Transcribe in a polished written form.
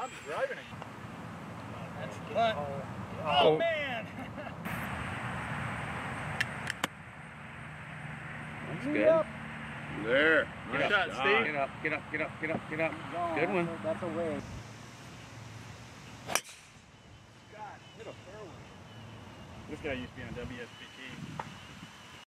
I'm just driving it. That's good. Oh, man! That's good. There. Nice shot, Steve. Get up, get up, get up, get up, get up. Gone. Good one. That's a win. God, hit a fairway. This guy used to be on WSPT.